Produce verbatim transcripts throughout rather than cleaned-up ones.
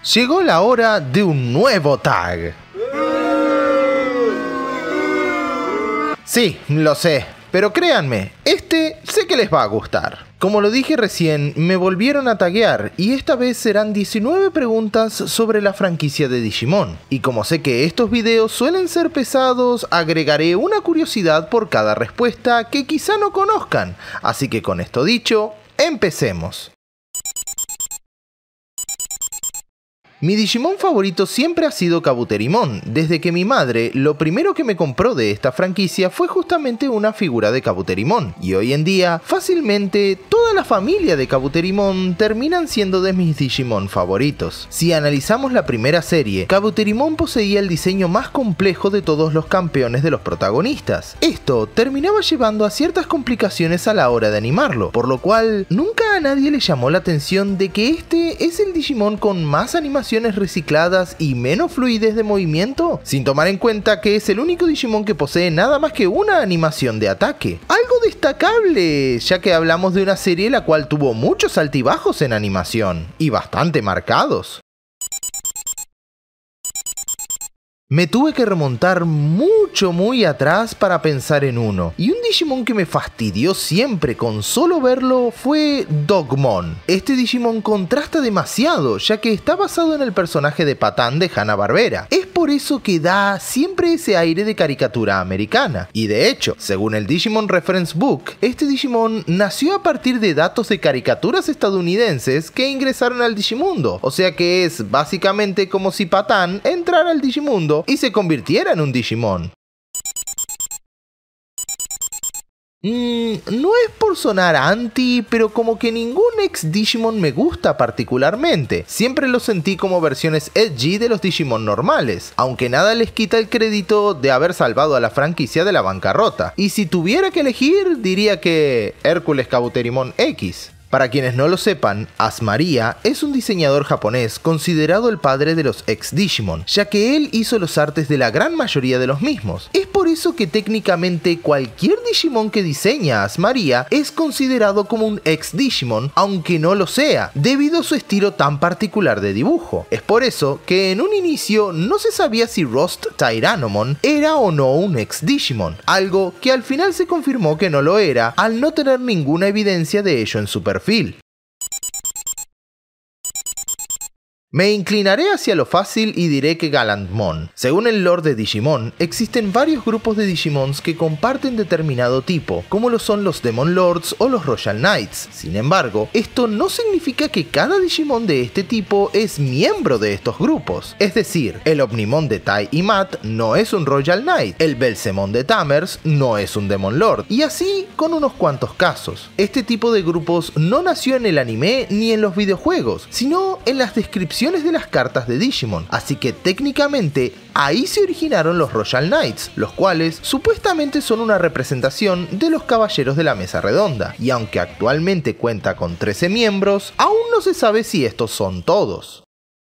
Llegó la hora de un nuevo tag. Sí, lo sé, pero créanme, este sé que les va a gustar. Como lo dije recién, me volvieron a taguear y esta vez serán diecinueve preguntas sobre la franquicia de Digimon. Y como sé que estos videos suelen ser pesados, agregaré una curiosidad por cada respuesta que quizá no conozcan. Así que con esto dicho, empecemos. Mi Digimon favorito siempre ha sido Kabuterimon. Desde que mi madre, lo primero que me compró de esta franquicia fue justamente una figura de Kabuterimon. Y hoy en día, fácilmente, toda la familia de Kabuterimon terminan siendo de mis Digimon favoritos. Si analizamos la primera serie, Kabuterimon poseía el diseño más complejo de todos los campeones de los protagonistas. Esto terminaba llevando a ciertas complicaciones a la hora de animarlo, por lo cual nunca a nadie le llamó la atención de que este es el Digimon con más animación recicladas y menos fluidez de movimiento, sin tomar en cuenta que es el único Digimon que posee nada más que una animación de ataque. Algo destacable, ya que hablamos de una serie la cual tuvo muchos altibajos en animación, y bastante marcados. Me tuve que remontar mucho muy atrás para pensar en uno, y un Digimon que me fastidió siempre con solo verlo fue Dogmon. Este Digimon contrasta demasiado, ya que está basado en el personaje de Patán de Hanna-Barbera. Es por eso que da siempre ese aire de caricatura americana, y de hecho, según el Digimon Reference Book, este Digimon nació a partir de datos de caricaturas estadounidenses que ingresaron al Digimundo, o sea que es básicamente como si Patán entrara al Digimundo y se convirtiera en un Digimon. Mm, no es por sonar anti, pero como que ningún ex Digimon me gusta particularmente. Siempre los sentí como versiones edgy de los Digimon normales, aunque nada les quita el crédito de haber salvado a la franquicia de la bancarrota. Y si tuviera que elegir, diría que Hércules Kabuterimon X. Para quienes no lo sepan, Asmaria es un diseñador japonés considerado el padre de los ex Digimon, ya que él hizo los artes de la gran mayoría de los mismos. Es por eso que técnicamente cualquier Digimon que diseña Asmaria es considerado como un ex Digimon, aunque no lo sea, debido a su estilo tan particular de dibujo. Es por eso que en un inicio no se sabía si Rust Tyrannomon era o no un ex Digimon, algo que al final se confirmó que no lo era al no tener ninguna evidencia de ello en su perfil. Me inclinaré hacia lo fácil y diré que Gallantmon. Según el lore de Digimon, existen varios grupos de Digimons que comparten determinado tipo, como lo son los Demon Lords o los Royal Knights. Sin embargo, esto no significa que cada Digimon de este tipo es miembro de estos grupos. Es decir, el Omnimon de Tai y Matt no es un Royal Knight, el Belzemon de Tamers no es un Demon Lord, y así con unos cuantos casos. Este tipo de grupos no nació en el anime ni en los videojuegos, sino en las descripciones de las cartas de Digimon, así que técnicamente ahí se originaron los Royal Knights, los cuales supuestamente son una representación de los caballeros de la mesa redonda, y aunque actualmente cuenta con trece miembros, aún no se sabe si estos son todos.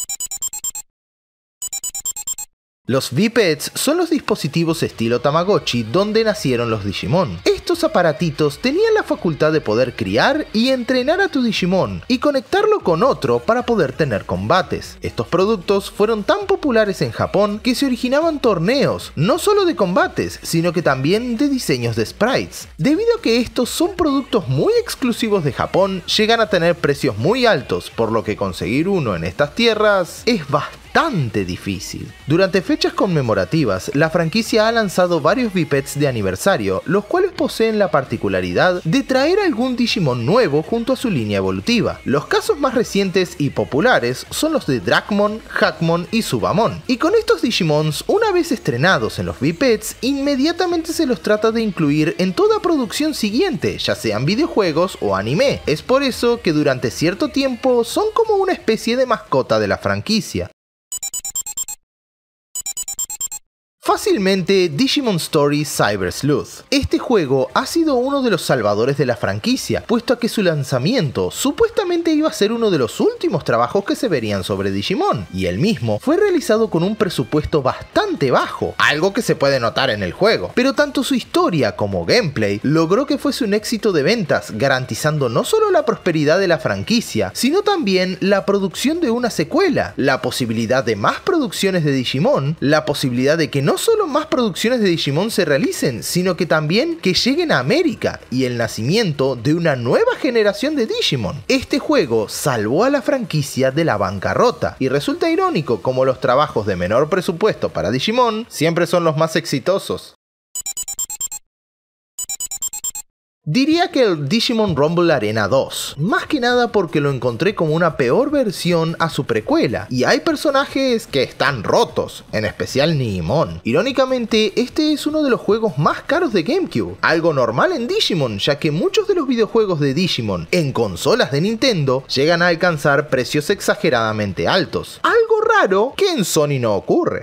Los V-Pets son los dispositivos estilo Tamagotchi donde nacieron los Digimon. Estos aparatitos tenían la facultad de poder criar y entrenar a tu Digimon y conectarlo con otro para poder tener combates. Estos productos fueron tan populares en Japón que se originaban torneos, no solo de combates, sino que también de diseños de sprites. Debido a que estos son productos muy exclusivos de Japón, llegan a tener precios muy altos, por lo que conseguir uno en estas tierras es bastante bastante difícil. Durante fechas conmemorativas, la franquicia ha lanzado varios V-Pets de aniversario, los cuales poseen la particularidad de traer algún Digimon nuevo junto a su línea evolutiva. Los casos más recientes y populares son los de Dracmon, Hackmon y Subamon. Y con estos Digimons, una vez estrenados en los V-Pets, inmediatamente se los trata de incluir en toda producción siguiente, ya sean videojuegos o anime. Es por eso que durante cierto tiempo son como una especie de mascota de la franquicia. Fácilmente Digimon Story Cyber Sleuth. Este juego ha sido uno de los salvadores de la franquicia, puesto a que su lanzamiento supuestamente iba a ser uno de los últimos trabajos que se verían sobre Digimon, y el mismo fue realizado con un presupuesto bastante bajo, algo que se puede notar en el juego, pero tanto su historia como gameplay logró que fuese un éxito de ventas, garantizando no solo la prosperidad de la franquicia, sino también la producción de una secuela, la posibilidad de más producciones de Digimon, la posibilidad de que no solo más producciones de Digimon se realicen, sino que también que lleguen a América, y el nacimiento de una nueva generación de Digimon. Este juego salvó a la franquicia de la bancarrota, y resulta irónico como los trabajos de menor presupuesto para Digimon siempre son los más exitosos. Diría que el Digimon Rumble Arena dos, más que nada porque lo encontré como una peor versión a su precuela, y hay personajes que están rotos, en especial Nimon. Irónicamente, este es uno de los juegos más caros de GameCube, algo normal en Digimon, ya que muchos de los videojuegos de Digimon en consolas de Nintendo llegan a alcanzar precios exageradamente altos, algo raro que en Sony no ocurre.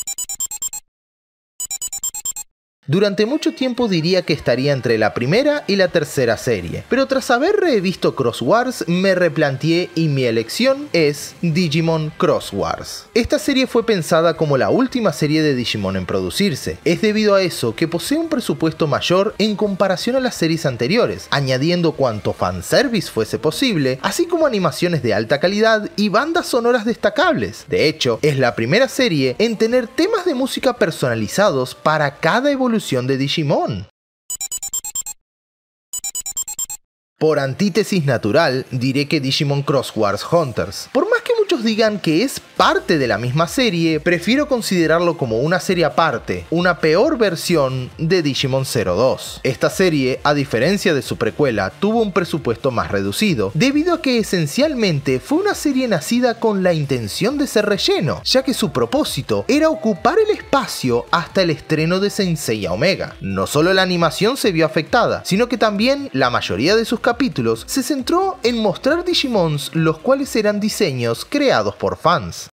Durante mucho tiempo diría que estaría entre la primera y la tercera serie, pero tras haber revisto Cross Wars me replanteé y mi elección es Digimon Cross Wars. Esta serie fue pensada como la última serie de Digimon en producirse. Es debido a eso que posee un presupuesto mayor en comparación a las series anteriores, añadiendo cuanto fanservice fuese posible, así como animaciones de alta calidad y bandas sonoras destacables. De hecho, es la primera serie en tener temas de música personalizados para cada evolución de Digimon. Por antítesis natural, diré que Digimon Cross Wars Hunters. Por más que muchos digan que es parte de la misma serie, prefiero considerarlo como una serie aparte, una peor versión de Digimon cero dos. Esta serie, a diferencia de su precuela, tuvo un presupuesto más reducido, debido a que esencialmente fue una serie nacida con la intención de ser relleno, ya que su propósito era ocupar el espacio hasta el estreno de Saint Seiya Omega. No solo la animación se vio afectada, sino que también la mayoría de sus capítulos se centró en mostrar Digimons los cuales eran diseños creados por fans.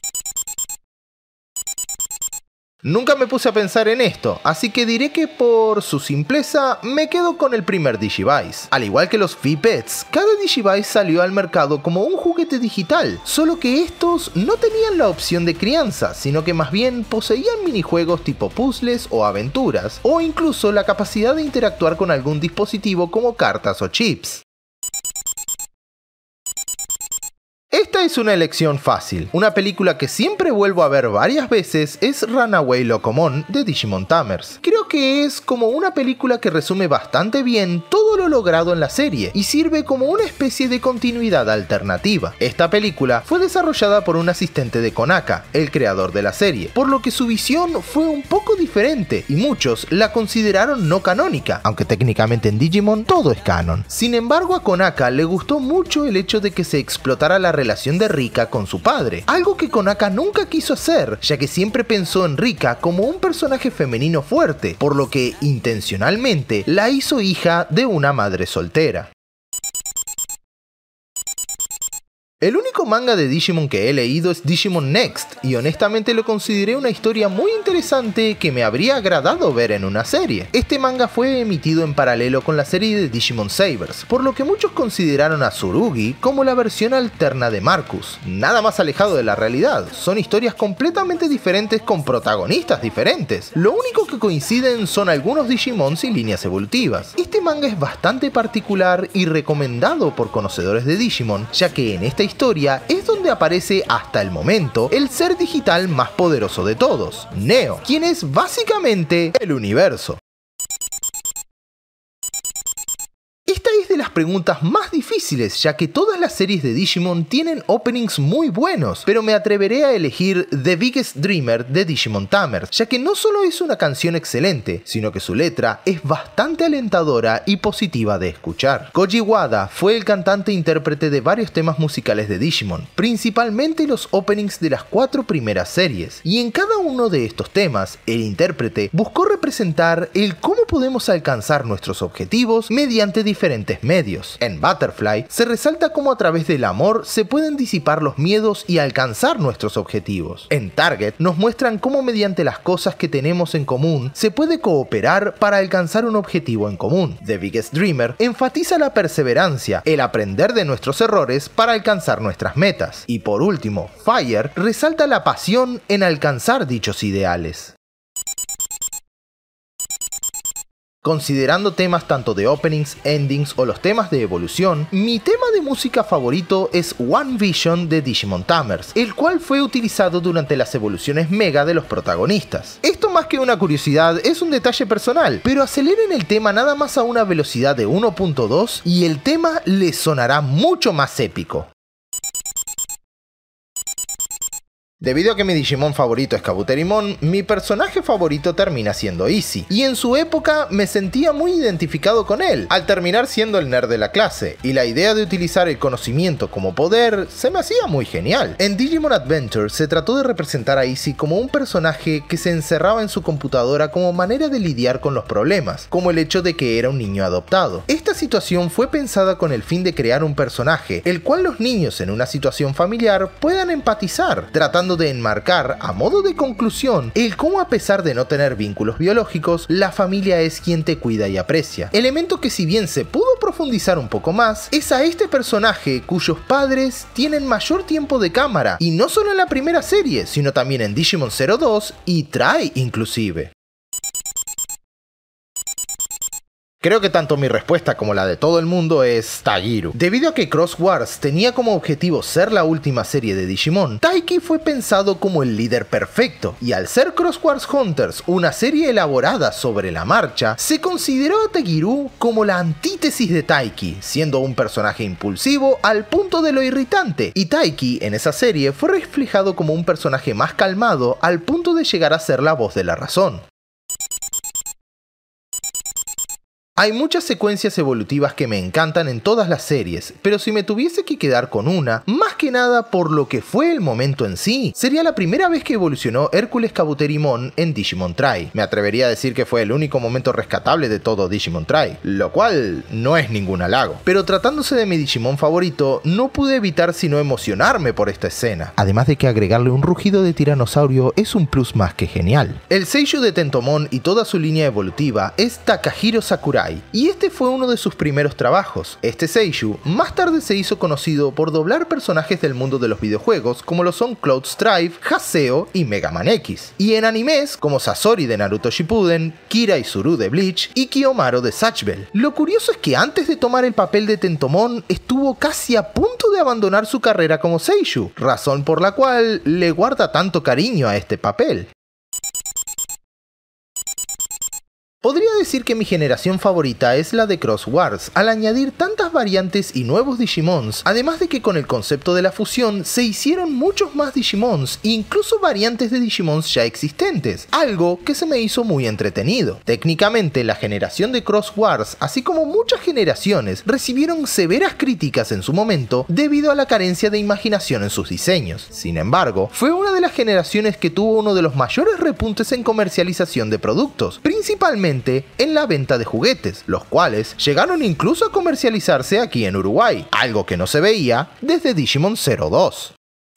Nunca me puse a pensar en esto, así que diré que por su simpleza me quedo con el primer Digivice. Al igual que los V-Pets, cada Digivice salió al mercado como un juguete digital, solo que estos no tenían la opción de crianza, sino que más bien poseían minijuegos tipo puzzles o aventuras, o incluso la capacidad de interactuar con algún dispositivo como cartas o chips. Esta es una elección fácil. Una película que siempre vuelvo a ver varias veces es Runaway Locomon de Digimon Tamers. Creo que es como una película que resume bastante bien todo lo logrado en la serie y sirve como una especie de continuidad alternativa. Esta película fue desarrollada por un asistente de Konaka, el creador de la serie, por lo que su visión fue un poco diferente y muchos la consideraron no canónica, aunque técnicamente en Digimon todo es canon. Sin embargo, a Konaka le gustó mucho el hecho de que se explotara la relación de Rika con su padre, algo que Konaka nunca quiso hacer, ya que siempre pensó en Rika como un personaje femenino fuerte, por lo que intencionalmente la hizo hija de una madre soltera. El único manga de Digimon que he leído es Digimon Next, y honestamente lo consideré una historia muy interesante que me habría agradado ver en una serie. Este manga fue emitido en paralelo con la serie de Digimon Sabers, por lo que muchos consideraron a Tsurugi como la versión alterna de Marcus. Nada más alejado de la realidad, son historias completamente diferentes con protagonistas diferentes. Lo único que coinciden son algunos Digimons y líneas evolutivas. Este manga es bastante particular y recomendado por conocedores de Digimon, ya que en esta historia es donde aparece hasta el momento el ser digital más poderoso de todos, Neo, quien es básicamente el universo. Esta es de las preguntas más difíciles, ya que todas las series de Digimon tienen openings muy buenos, pero me atreveré a elegir The Biggest Dreamer de Digimon Tamers, ya que no solo es una canción excelente, sino que su letra es bastante alentadora y positiva de escuchar. Koji Wada fue el cantante e intérprete de varios temas musicales de Digimon, principalmente los openings de las cuatro primeras series, y en cada uno de estos temas, el intérprete buscó representar el cómo podemos alcanzar nuestros objetivos mediante diferentes medios. En Butterfly se resalta cómo a través del amor se pueden disipar los miedos y alcanzar nuestros objetivos. En Target nos muestran cómo mediante las cosas que tenemos en común se puede cooperar para alcanzar un objetivo en común. The Biggest Dreamer enfatiza la perseverancia, el aprender de nuestros errores para alcanzar nuestras metas. Y por último, Fire resalta la pasión en alcanzar dichos ideales. Considerando temas tanto de openings, endings o los temas de evolución, mi tema de música favorito es One Vision de Digimon Tamers, el cual fue utilizado durante las evoluciones Mega de los protagonistas. Esto más que una curiosidad es un detalle personal, pero aceleren el tema nada más a una velocidad de uno punto dos y el tema les sonará mucho más épico. Debido a que mi Digimon favorito es Kabuterimon, mi personaje favorito termina siendo Easy, y en su época me sentía muy identificado con él, al terminar siendo el nerd de la clase, y la idea de utilizar el conocimiento como poder se me hacía muy genial. En Digimon Adventure se trató de representar a Easy como un personaje que se encerraba en su computadora como manera de lidiar con los problemas, como el hecho de que era un niño adoptado. Esta situación fue pensada con el fin de crear un personaje, el cual los niños en una situación familiar puedan empatizar, tratando de enmarcar, a modo de conclusión, el cómo a pesar de no tener vínculos biológicos, la familia es quien te cuida y aprecia. Elemento que si bien se pudo profundizar un poco más, es a este personaje cuyos padres tienen mayor tiempo de cámara, y no solo en la primera serie, sino también en Digimon cero dos y Try inclusive. Creo que tanto mi respuesta como la de todo el mundo es Tagiru. Debido a que Cross Wars tenía como objetivo ser la última serie de Digimon, Taiki fue pensado como el líder perfecto, y al ser Cross Wars Hunters una serie elaborada sobre la marcha, se consideró a Tagiru como la antítesis de Taiki, siendo un personaje impulsivo al punto de lo irritante, y Taiki en esa serie fue reflejado como un personaje más calmado al punto de llegar a ser la voz de la razón. Hay muchas secuencias evolutivas que me encantan en todas las series, pero si me tuviese que quedar con una, más que nada por lo que fue el momento en sí, sería la primera vez que evolucionó Hércules Kabuterimon en Digimon Try. Me atrevería a decir que fue el único momento rescatable de todo Digimon Try, lo cual no es ningún halago. Pero tratándose de mi Digimon favorito, no pude evitar sino emocionarme por esta escena. Además de que agregarle un rugido de tiranosaurio es un plus más que genial. El seiyuu de Tentomon y toda su línea evolutiva es Takahiro Sakurai, y este fue uno de sus primeros trabajos. Este seiyuu más tarde se hizo conocido por doblar personajes del mundo de los videojuegos como lo son Cloud Strife, Haseo y Mega Man X, y en animes como Sasori de Naruto Shippuden, Kira Izuru de Bleach y Kiyomaru de Zatch Bell. Lo curioso es que antes de tomar el papel de Tentomon estuvo casi a punto de abandonar su carrera como seiyuu, razón por la cual le guarda tanto cariño a este papel. Podría decir que mi generación favorita es la de Cross Wars, al añadir tantas variantes y nuevos Digimons, además de que con el concepto de la fusión se hicieron muchos más Digimons, incluso variantes de Digimons ya existentes, algo que se me hizo muy entretenido. Técnicamente la generación de Cross Wars, así como muchas generaciones, recibieron severas críticas en su momento debido a la carencia de imaginación en sus diseños. Sin embargo, fue una de las generaciones que tuvo uno de los mayores repuntes en comercialización de productos, principalmente en la venta de juguetes, los cuales llegaron incluso a comercializarse aquí en Uruguay, algo que no se veía desde Digimon cero dos.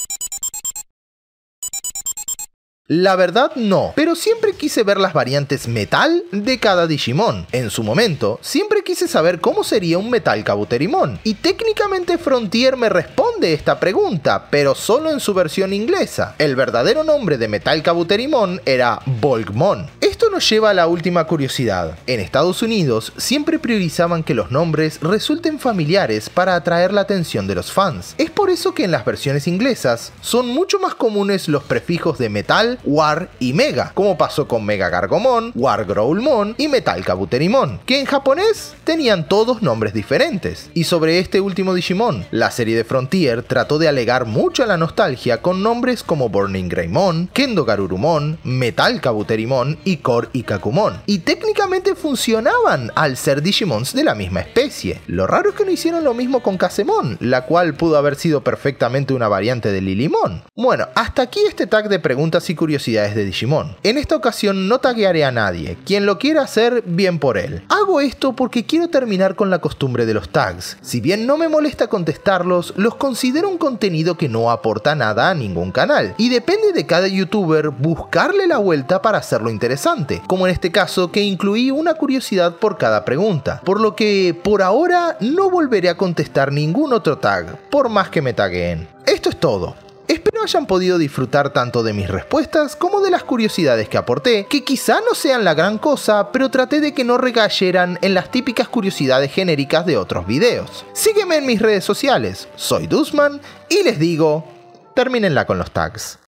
La verdad no, pero siempre quise ver las variantes metal de cada Digimon. En su momento, siempre quise saber cómo sería un Metal Kabuterimon, y técnicamente Frontier me responde esta pregunta, pero solo en su versión inglesa. El verdadero nombre de Metal Kabuterimon era Volgmon. Esto nos lleva a la última curiosidad. En Estados Unidos siempre priorizaban que los nombres resulten familiares para atraer la atención de los fans. Es por eso que en las versiones inglesas son mucho más comunes los prefijos de Metal, War y Mega, como pasó con Mega Gargomon, War Growlmon y Metal Kabuterimon, que en japonés tenían todos nombres diferentes. Y sobre este último Digimon, la serie de Frontier trató de alegar mucho a la nostalgia con nombres como Burning Greymon, Kendo Garurumon, Metal Kabuterimon y Picor y Kakumon, y técnicamente funcionaban al ser Digimons de la misma especie. Lo raro es que no hicieron lo mismo con Casemon, la cual pudo haber sido perfectamente una variante de Lilymon. Bueno, hasta aquí este tag de preguntas y curiosidades de Digimon. En esta ocasión no taguearé a nadie, quien lo quiera hacer, bien por él. Hago esto porque quiero terminar con la costumbre de los tags. Si bien no me molesta contestarlos, los considero un contenido que no aporta nada a ningún canal, y depende de cada youtuber buscarle la vuelta para hacerlo interesante, como en este caso que incluí una curiosidad por cada pregunta, por lo que por ahora no volveré a contestar ningún otro tag, por más que me tagueen. Esto es todo. Espero hayan podido disfrutar tanto de mis respuestas como de las curiosidades que aporté, que quizá no sean la gran cosa, pero traté de que no recayeran en las típicas curiosidades genéricas de otros videos. Sígueme en mis redes sociales, soy Duzman y les digo, termínenla con los tags.